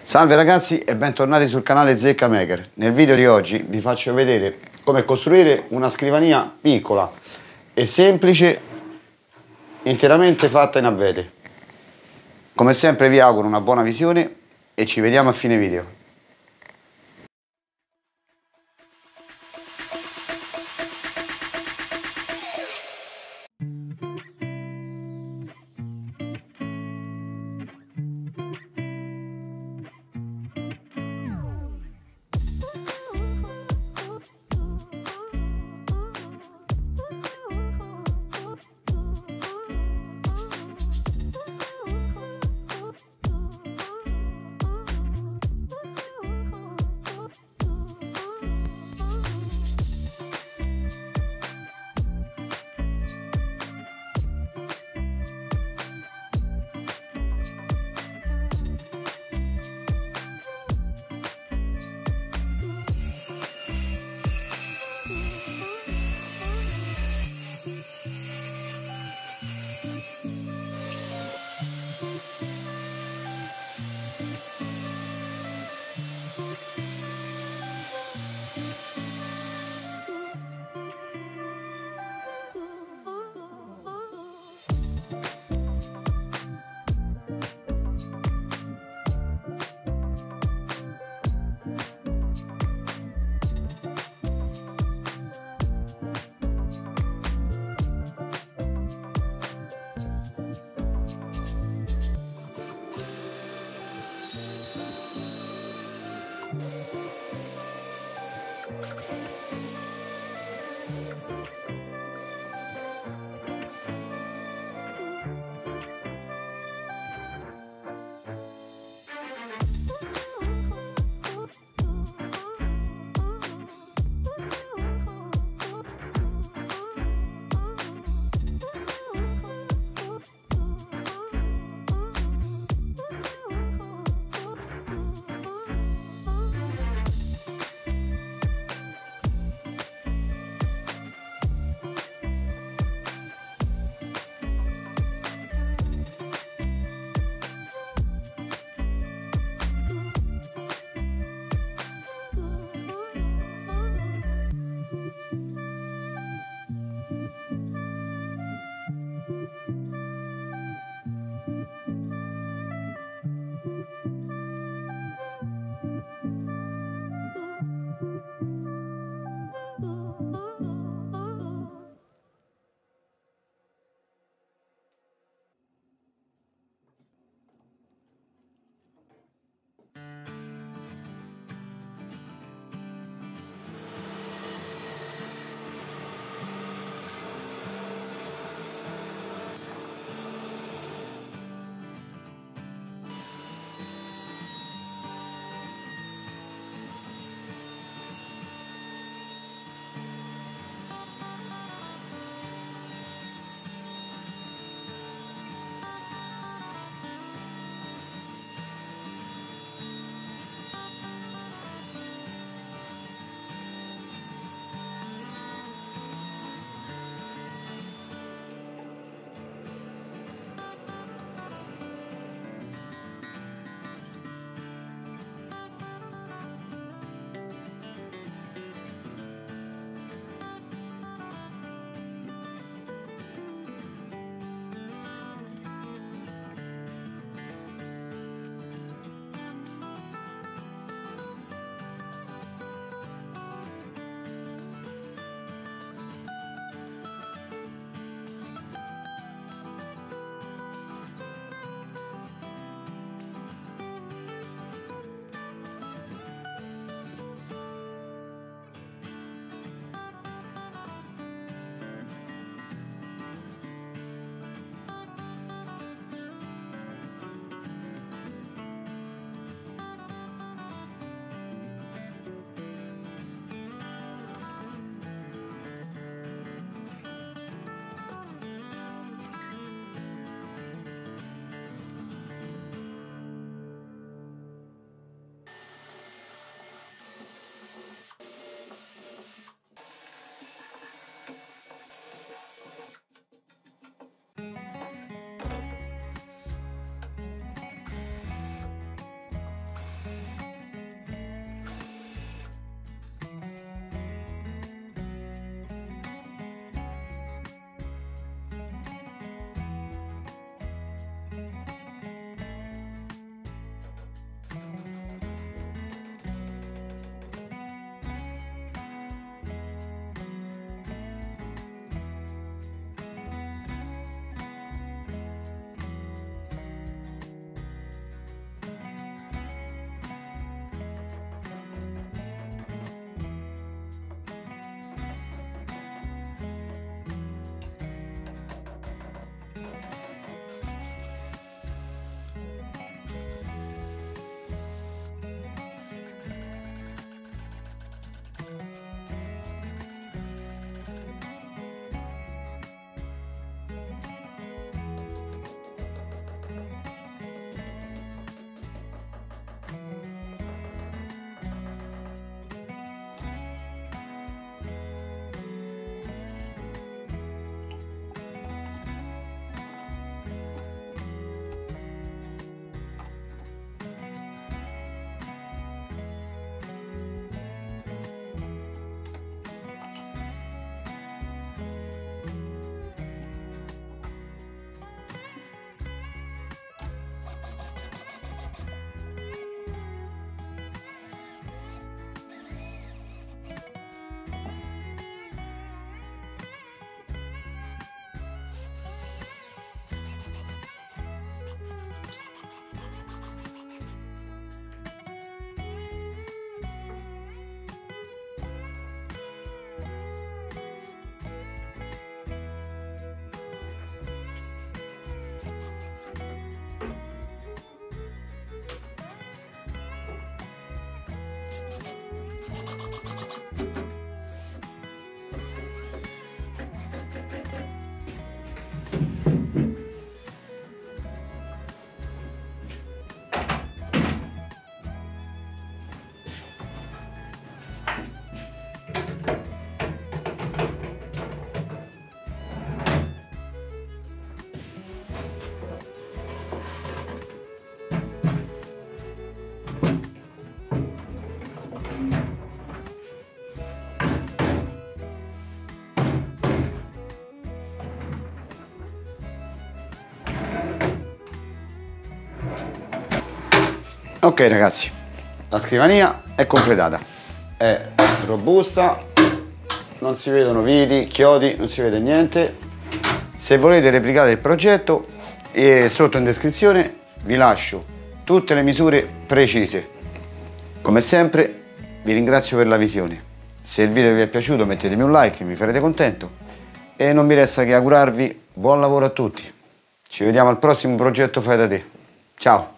Salve ragazzi e bentornati sul canale Zecca Maker. Nel video di oggi vi faccio vedere come costruire una scrivania piccola e semplice, interamente fatta in abete. Come sempre vi auguro una buona visione e ci vediamo a fine video. Ok ragazzi, la scrivania è completata, è robusta, non si vedono viti, chiodi, non si vede niente. Se volete replicare il progetto, sotto in descrizione vi lascio tutte le misure precise. Come sempre vi ringrazio per la visione. Se il video vi è piaciuto mettetemi un like, mi farete contento, e non mi resta che augurarvi buon lavoro a tutti. Ci vediamo al prossimo progetto Fai da te. Ciao!